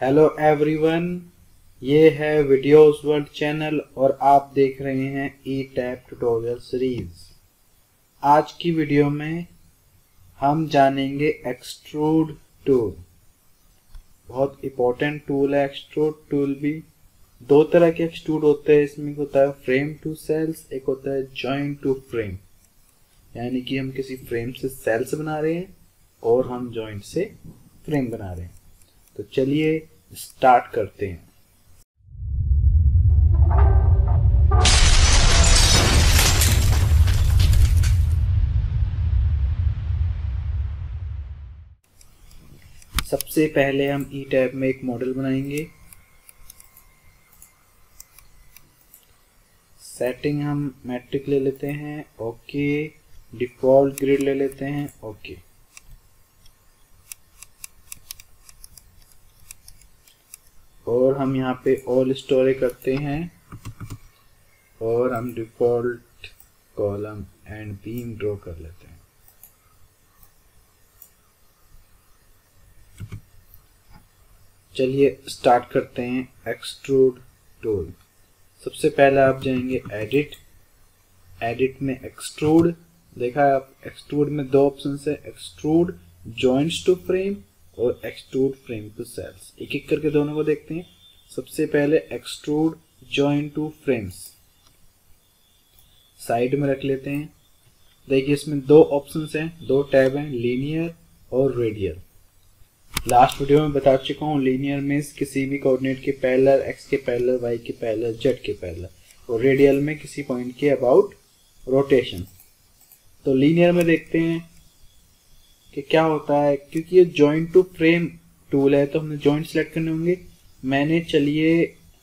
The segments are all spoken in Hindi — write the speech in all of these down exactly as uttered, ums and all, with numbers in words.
हेलो एवरीवन, ये है वीडियोस वर्ल्ड चैनल और आप देख रहे हैं ई टैब ट्यूटोरियल सीरीज। आज की वीडियो में हम जानेंगे एक्सट्रूड टूल। बहुत इम्पोर्टेंट टूल है एक्सट्रूड टूल भी। दो तरह के एक्सट्रूड होते हैं, इसमें होता है फ्रेम टू सेल्स, एक होता है जॉइंट टू फ्रेम, यानी कि हम किसी फ्रेम से सेल्स बना रहे हैं और हम जॉइंट से फ्रेम बना रहे हैं। तो चलिए स्टार्ट करते हैं। सबसे पहले हम ई टैब में एक मॉडल बनाएंगे। सेटिंग हम मैट्रिक ले लेते हैं, ओके। डिफॉल्ट ग्रिड ले लेते हैं, ओके। और हम यहाँ पे ऑल स्टोरी करते हैं और हम default column and beam draw कर लेते हैं। चलिए स्टार्ट करते हैं एक्सट्रूड टूल। सबसे पहले आप जाएंगे एडिट, एडिट में एक्सट्रूड। देखा है आप, एक्सट्रूड में दो ऑप्शन है, एक्सट्रूड जॉइंट्स टू फ्रेम और एक्सट्रूड फ्रेम टू सेल्स। एक एक करके दोनों को देखते हैं। सबसे पहले extrude joint to frames side में रख लेते हैं। देखिए इसमें दो ऑप्शंस हैं, दो टैब हैं, लीनियर और रेडियल। लास्ट वीडियो में बता चुका हूँ, लीनियर में किसी भी कोऑर्डिनेट के पैरेलल, एक्स के पैरेलल, वाई के पैरेलल, जेड के पैरेलल, और रेडियल में किसी पॉइंट के अबाउट रोटेशन। तो लीनियर में देखते हैं कि क्या होता है। क्योंकि ये जॉइंट टू फ्रेम टूल है तो हमें जॉइंट सेलेक्ट करने होंगे। मैंने चलिए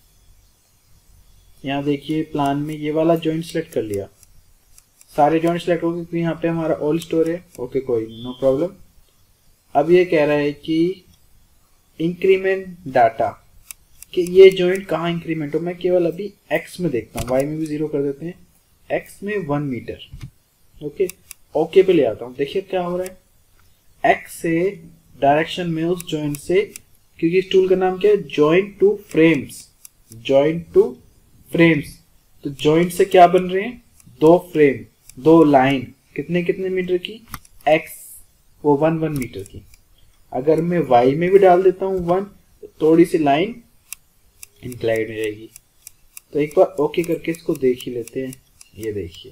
यहाँ देखिए प्लान में ये वाला जॉइंट सेलेक्ट कर लिया। सारे जॉइंट सेलेक्ट हो गए क्योंकि यहाँ पे हमारा ऑल स्टोर है, ओके, कोई नो प्रॉब्लम। अब ये कह रहा है कि इंक्रीमेंट डाटा, कि ये जॉइंट कहाँ इंक्रीमेंट हो। मैं केवल अभी एक्स में देखता हूँ, वाई में भी जीरो कर देते हैं, एक्स में वन मीटर, ओके। ओके पे ले आता हूँ। देखिए क्या हो रहा है, एक्स से डायरेक्शन में उस जॉइंट से, क्योंकि इस टूल का नाम क्या है, joint to frames, joint to frames. तो जॉइंट से क्या बन रहे हैं, दो फ्रेम, दो लाइन, कितने कितने मीटर की, एक्स वो वन वन मीटर की। अगर मैं वाई में भी डाल देता हूँ वन, तो थोड़ी सी लाइन इंक्लाइड हो जाएगी। तो एक बार ओके करके इसको देख ही लेते हैं। ये देखिए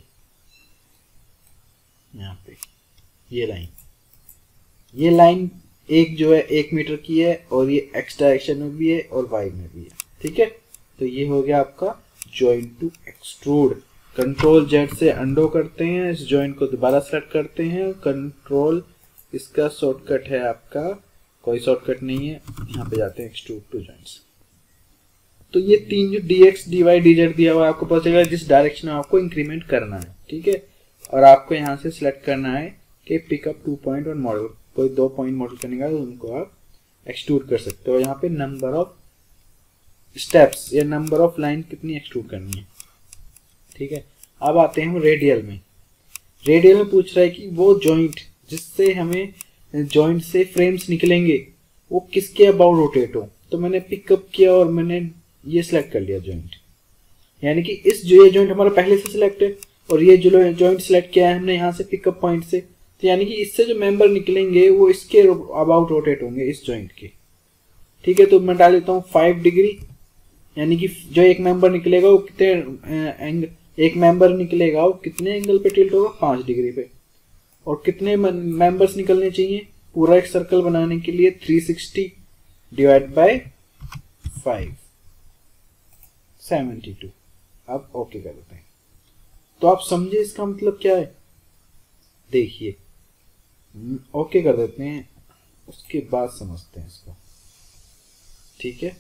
यहाँ पे ये लाइन, ये लाइन एक जो है एक मीटर की है और ये एक्स डायरेक्शन में भी है और वाई में भी है, ठीक है। तो ये हो गया आपका joint to extrude. Control Z से अंडो करते हैं, इस जॉइंट को दोबारा सेलेक्ट करते हैं। कंट्रोल इसका शॉर्टकट है आपका, कोई शॉर्टकट नहीं है, यहाँ पे जाते हैं एक्सट्रूड टू जॉइंट्स। तो ये तीन जो D X D Y D Z दिया हुआ है, आपको पता चलेगा जिस डायरेक्शन में आपको इंक्रीमेंट करना है, ठीक है। और आपको यहाँ से सिलेक्ट करना है कि pick up two point one model, कोई दो पॉइंट मॉडल करने का तो उनको आप एक्सट्रूड कर सकते हो। यहाँ पे नंबर ऑफ स्टेप्स या नंबर ऑफ लाइन कितनी एक्सट्रूड करनी है, ठीक है। अब आते हैं हम रेडियल में। रेडियल में पूछ रहा है कि वो जॉइंट जिससे हमें जॉइंट से फ्रेम्स निकलेंगे वो किसके अबाउट रोटेट हो। तो मैंने पिकअप किया और मैंने ये सिलेक्ट कर लिया जॉइंट, यानी कि इस जो ये जॉइंट हमारा पहले से सिलेक्ट है और ये जो जॉइंट सिलेक्ट किया है हमने यहाँ से पिकअप पॉइंट से, तो यानी कि इससे जो मेंबर निकलेंगे वो इसके अबाउट रोटेट होंगे, इस जॉइंट के, ठीक है। तो मैं डाल देता हूँ फाइव डिग्री, यानी कि जो एक मेंबर निकलेगा वो कितने एंगल, एक मेंबर निकलेगा वो कितने एंगल पे टिल्ट होगा, पाँच डिग्री पे। और कितने मेंबर्स निकलने चाहिए पूरा एक सर्कल बनाने के लिए, three sixty divide by five, seventy two. अब ओके कर देते हैं। तो आप समझे इसका मतलब क्या है, देखिए ओके कर देते हैं, उसके बाद समझते हैं इसको, ठीक है।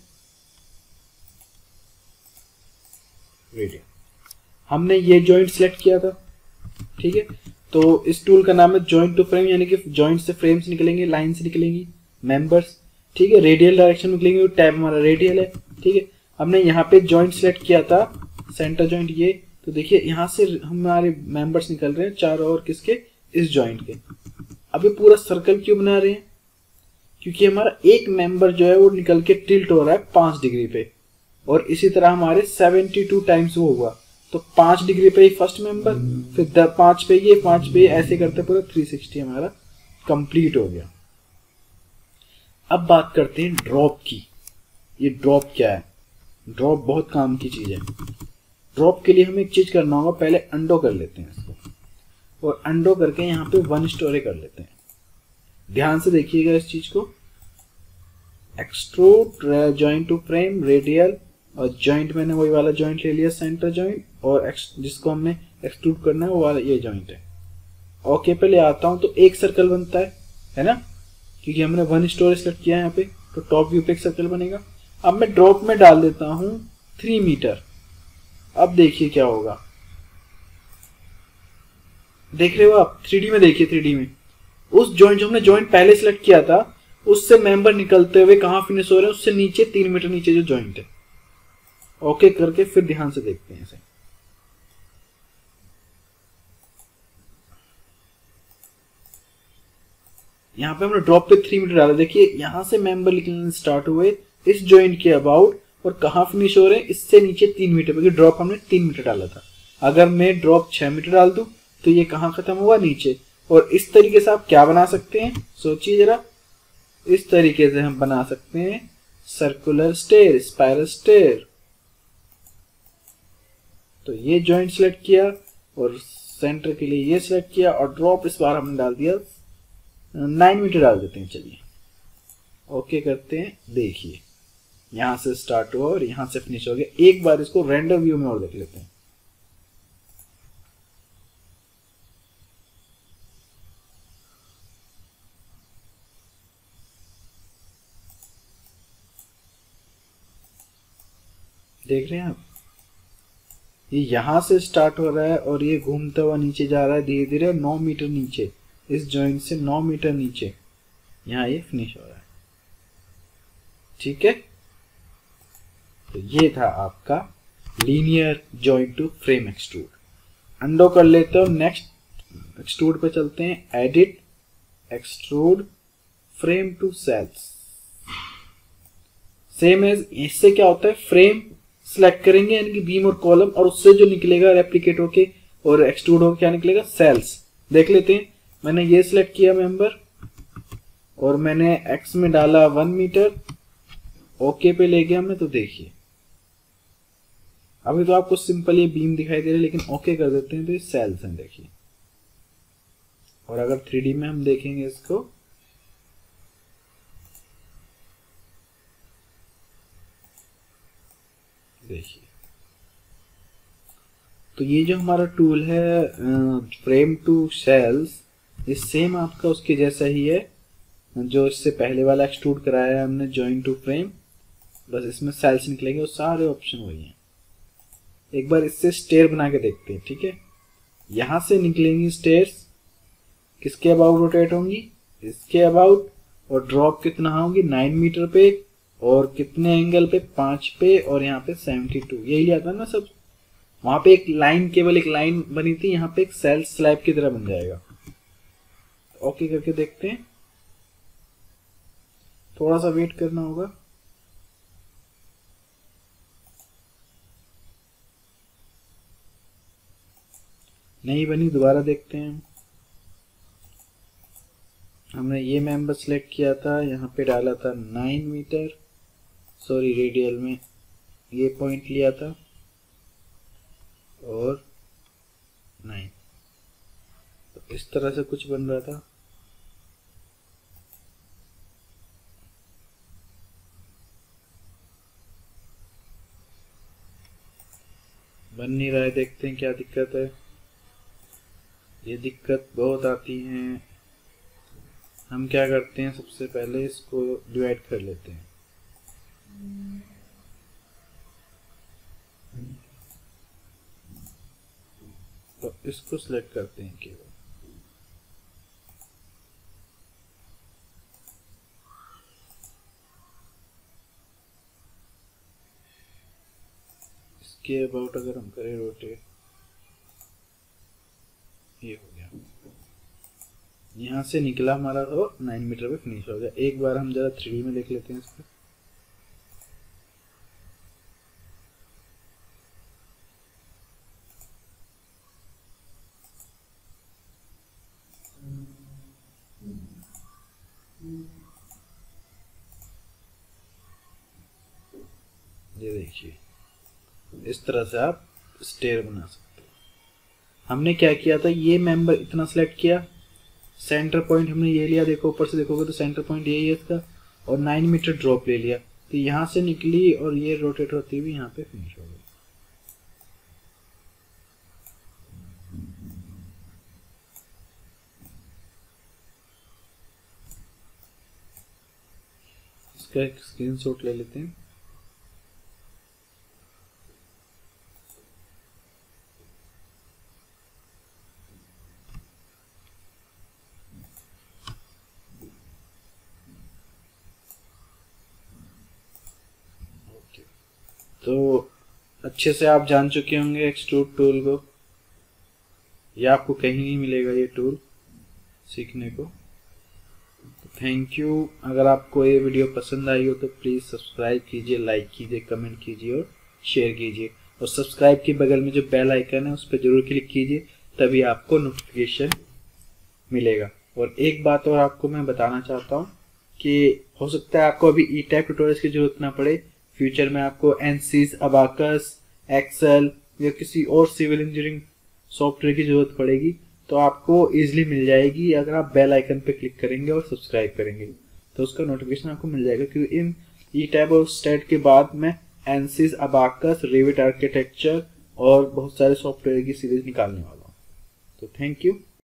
रेडियल हमने ये जॉइंट सेलेक्ट किया था, ठीक है। तो इस टूल का नाम है जॉइंट टू फ्रेम, यानी कि जॉइंट से फ्रेम्स निकलेंगे, लाइन से निकलेंगी मेंबर्स, ठीक है। रेडियल डायरेक्शन में निकलेंगे, टैब हमारा रेडियल है, ठीक है। हमने यहाँ पे जॉइंट सेलेक्ट किया था, सेंटर जॉइंट ये, तो देखिए यहाँ से हमारे मेंबर्स निकल रहे हैं चारों ओर, किसके, इस जॉइंट के। अब ये पूरा सर्कल क्यों बना रहे हैं, क्योंकि हमारा एक मेंबर जो है वो निकल के टिल्ट हो रहा है पांच डिग्री पे, और इसी तरह हमारे सेवेंटी टू टाइम्स वो हुआ, तो पांच डिग्री पे ही फर्स्ट मेंबर, फिर पांच पे ये, पांच पे ये, ऐसे करते पूरा थ्री सिक्सटी हमारा कंप्लीट हो गया। अब बात करते हैं ड्रॉप की। ये ड्रॉप क्या है? ड्रॉप बहुत काम की चीज है। ड्रॉप के लिए हमें एक चीज करना होगा, पहले अंडो कर लेते हैं इसको, और अंडो करके यहाँ पे वन स्टोरी कर लेते हैं। ध्यान से देखिएगा इस चीज को। Extrude joint to frame radial, और जॉइंट मैंने वही वाला जॉइंट ले लिया सेंटर जॉइंट, और जिसको हमने एक्सट्रूड करना है वो वाला ये जॉइंट है। ओके पे ले आता हूं तो एक सर्कल बनता है है ना, क्योंकि हमने वन स्टोरी सेलेक्ट किया है यहाँ पे, तो टॉप व्यू पे एक सर्कल बनेगा। अब मैं ड्रॉप में डाल देता हूं थ्री मीटर। अब देखिए क्या होगा, देख रहे हो आप? थ्री डी में देखिए, थ्री डी में उस जॉइंट जो हमने जॉइंट पहले सेलेक्ट किया था उससे मेंबर निकलते हुए कहां फिनिश हो रहे हैं, उससे नीचे तीन मीटर नीचे जो जॉइंट है। ओके करके फिर ध्यान से देखते हैं इसे। यहाँ पे हमने ड्रॉप पे थ्री मीटर डाला, देखिए यहां से मेंबर निकलने स्टार्ट हुए इस जॉइंट के अबाउट, और कहां फिनिश हो रहे हैं, इससे नीचे तीन मीटर, क्योंकि ड्रॉप हमने तीन मीटर डाला था। अगर मैं ड्रॉप छह मीटर डाल दूं तो ये कहां खत्म हुआ, नीचे। और इस तरीके से आप क्या बना सकते हैं, सोचिए जरा। इस तरीके से हम बना सकते हैं सर्कुलर स्टेयर, स्पाइरल स्टेयर। तो ये जॉइंट सेलेक्ट किया और सेंटर के लिए ये सेलेक्ट किया, और ड्रॉप इस बार हमने डाल दिया नाइन मीटर डाल देते हैं। चलिए ओके करते हैं, देखिए यहां से स्टार्ट हुआ और यहां से फिनिश हो गया। एक बार इसको रेंडर व्यू में और देख लेते हैं। देख रहे हैं आप, ये यहां से स्टार्ट हो रहा है और ये घूमता हुआ नीचे जा रहा है धीरे धीरे, नौ मीटर नीचे, इस जॉइंट से नौ मीटर नीचे यहाँ ये फिनिश हो रहा है। ठीक है, तो ये था आपका linear joint to frame extrude. Undo कर लेते हो, नेक्स्ट एक्सट्रूड पे चलते हैं। Edit, extrude, frame to shells. Same as, इससे क्या होता है, फ्रेम सिलेक्ट करेंगे यानी कि बीम और कॉलम, और उससे जो निकलेगा रेप्लिकेट होके और एक्सट्रूड होके क्या निकलेगा, सेल्स। देख लेते हैं, मैंने ये सिलेक्ट किया मेंबर और मैंने एक्स में डाला वन मीटर, ओके पे ले गया मैं। तो देखिए अभी तो आपको सिंपल ये बीम दिखाई दे रहा है, लेकिन ओके कर देते हैं तो ये सेल्स हैं, देखिए। और अगर थ्री डी में हम देखेंगे इसको, देखिए तो ये जो हमारा टूल है फ्रेम टू सेल्स, ये सेम आपका उसके जैसा ही है जो इससे पहले वाला एक्सट्रूड कराया है हमने जॉइंट टू फ्रेम, बस इसमें सेल्स निकलेंगे और सारे ऑप्शन वही हैं। एक बार इससे स्टेयर बना के देखते हैं। ठीक है, यहां से निकलेंगी स्टेयर्स, किसके अबाउट रोटेट होंगी, इसके अबाउट, और ड्रॉप कितना होंगी, नाइन मीटर पे, और कितने एंगल पे, पांच पे, और यहाँ पे सेवेंटी टू। यही आता है ना सब। वहां पे एक लाइन, केवल एक लाइन बनी थी, यहाँ पे एक सेल स्लैब की तरह बन जाएगा। ओके करके देखते हैं, थोड़ा सा वेट करना होगा। नहीं बनी, दोबारा देखते हैं। हमने ये मेंबर सेलेक्ट किया था, यहाँ पे डाला था नाइन मीटर, सॉरी रेडियल में ये पॉइंट लिया था, और नाइन, तो इस तरह से कुछ बन रहा था। बन नहीं रहा है, देखते हैं क्या दिक्कत है। ये दिक्कत बहुत आती है। हम क्या करते हैं, सबसे पहले इसको डिवाइड कर लेते हैं। तो इसको सिलेक्ट करते हैं केवल, इसके अबाउट अगर हम करें रोटेट, ये हो गया। यहाँ से निकला हमारा और नाइन मीटर पे फिनिश हो गया। एक बार हम जरा थ्री डी में देख लेते हैं इसको। ये देखिए, इस तरह से आप स्टेयर बना सकते हो। हमने क्या किया था, ये मेंबर इतना सेलेक्ट किया, सेंटर पॉइंट हमने ये लिया, देखो ऊपर से देखोगे तो सेंटर पॉइंट यही है इसका, और नाइन मीटर ड्रॉप ले लिया, तो यहाँ से निकली और ये रोटेट होती हुई यहाँ पे फिनिश हो गई। इसका एक स्क्रीनशॉट ले लेते हैं। तो अच्छे से आप जान चुके होंगे एक्सट्रूड टूल को, या आपको कहीं नहीं मिलेगा ये टूल सीखने को। Thank you. अगर आपको ये वीडियो पसंद आई हो तो प्लीज़ सब्सक्राइब कीजिए, लाइक कीजिए, कमेंट कीजिए और शेयर कीजिए, और सब्सक्राइब के बगल में जो बेल आइकन है उस पर जरूर क्लिक कीजिए, तभी आपको नोटिफिकेशन मिलेगा। और एक बात और आपको मैं बताना चाहता हूँ कि हो सकता है आपको अभी ई टाइप ट्यूटोरियल्स की जरूरत ना पड़े, फ्यूचर में आपको एनसीज, अबाकस, एक्सेल या किसी और सिविल इंजीनियरिंग सॉफ्टवेयर की जरूरत पड़ेगी, तो आपको इजीली मिल जाएगी अगर आप बेल आइकन पे क्लिक करेंगे और सब्सक्राइब करेंगे, तो उसका नोटिफिकेशन आपको मिल जाएगा। क्योंकि इन ई टैब और स्टेट के बाद मैं एनसीज, अबाकस, रिविट आर्किटेक्चर और बहुत सारे सॉफ्टवेयर की सीरीज निकालने वाला हूँ। तो थैंक यू।